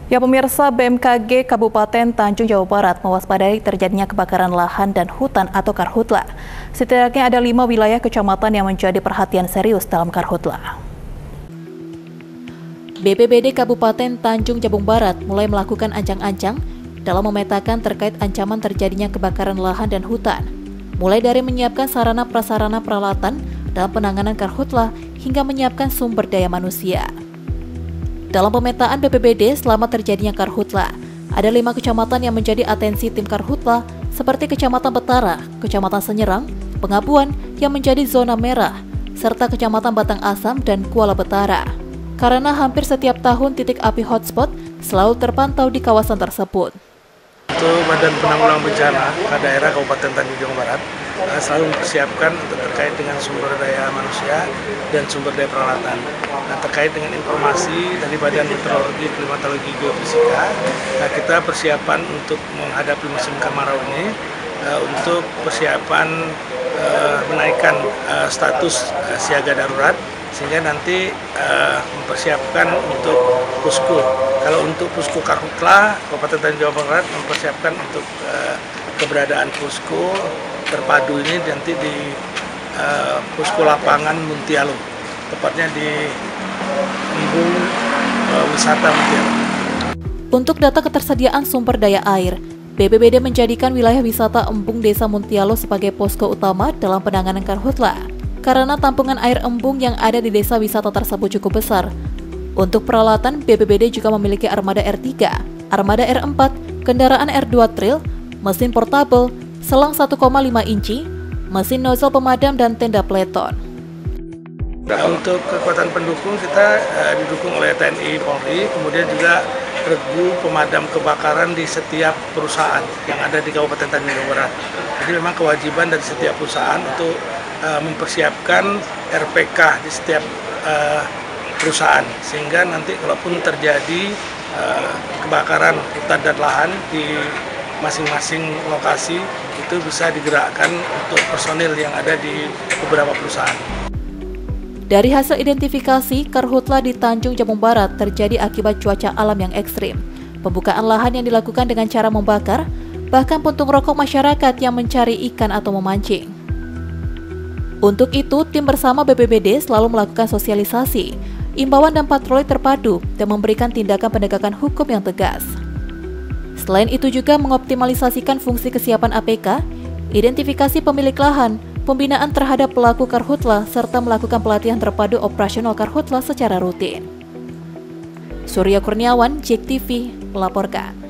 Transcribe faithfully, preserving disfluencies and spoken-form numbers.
Ya pemirsa, B M K G Kabupaten Tanjung Jawa Barat mewaspadai terjadinya kebakaran lahan dan hutan atau karhutla. Setidaknya ada lima wilayah kecamatan yang menjadi perhatian serius dalam karhutla. B P B D Kabupaten Tanjung Jabung Barat mulai melakukan ancang-ancang dalam memetakan terkait ancaman terjadinya kebakaran lahan dan hutan, mulai dari menyiapkan sarana prasarana peralatan dalam penanganan karhutla hingga menyiapkan sumber daya manusia. Dalam pemetaan B P B D selama terjadinya karhutla, ada lima kecamatan yang menjadi atensi tim karhutla seperti Kecamatan Betara, Kecamatan Senyerang, Pengabuan yang menjadi zona merah, serta Kecamatan Batang Asam dan Kuala Betara. Karena hampir setiap tahun titik api hotspot selalu terpantau di kawasan tersebut. Untuk Badan Penanggulangan Bencana daerah Kabupaten Tanjung Jabung Barat selalu mempersiapkan untuk terkait dengan sumber daya manusia dan sumber daya peralatan. Nah, terkait dengan informasi dari Badan Meteorologi, Klimatologi, Geofisika, nah, kita persiapan untuk menghadapi musim kemarau ini uh, untuk persiapan uh, menaikkan uh, status uh, siaga darurat, sehingga nanti uh, mempersiapkan untuk pusko. Kalau untuk pusko karhutla, Kabupaten Tanjung Jabung Barat mempersiapkan untuk uh, keberadaan pusko terpadu ini nanti di uh, pusko lapangan Muntialo, tepatnya di embung uh, wisata Muntialo. Untuk data ketersediaan sumber daya air, B P B D menjadikan wilayah wisata embung Desa Muntialo sebagai posko utama dalam penanganan karhutla, karena tampungan air embung yang ada di desa wisata tersebut cukup besar. Untuk peralatan, B P B D juga memiliki armada R tiga, armada R empat, kendaraan R dua trail, mesin portabel, selang satu koma lima inci, mesin nozzle pemadam, dan tenda peleton. Nah, untuk kekuatan pendukung kita uh, didukung oleh T N I Polri, kemudian juga regu pemadam kebakaran di setiap perusahaan yang ada di Kabupaten Tanjung Jabung Barat. Jadi memang kewajiban dari setiap perusahaan untuk uh, mempersiapkan R P K di setiap uh, perusahaan, sehingga nanti kalaupun terjadi uh, kebakaran hutan dan lahan di masing-masing lokasi itu bisa digerakkan untuk personil yang ada di beberapa perusahaan. Dari hasil identifikasi, karhutla di Tanjung Jabung Barat terjadi akibat cuaca alam yang ekstrim, pembukaan lahan yang dilakukan dengan cara membakar, bahkan puntung rokok masyarakat yang mencari ikan atau memancing. Untuk itu, tim bersama B P B D selalu melakukan sosialisasi, imbauan dan patroli terpadu dan memberikan tindakan penegakan hukum yang tegas. Selain itu juga mengoptimalisasikan fungsi kesiapan A P K, identifikasi pemilik lahan, pembinaan terhadap pelaku karhutla, serta melakukan pelatihan terpadu operasional karhutla secara rutin. Surya Kurniawan, J E K T V, melaporkan.